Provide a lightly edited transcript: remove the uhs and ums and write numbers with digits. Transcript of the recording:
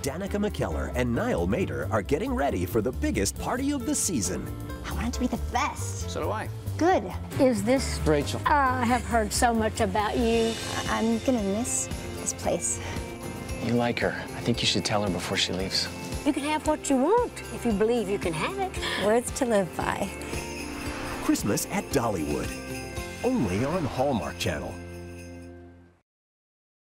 Danica McKellar and Niall are getting ready for the biggest party of the season. I want it to be the best. So do I. Good. Is this Rachel? I have heard so much about you. I'm gonna miss this place. You like her. I think you should tell her before she leaves. You can have what you want if you believe you can have it. Words to live by. Christmas at Dollywood. Only on Hallmark Channel.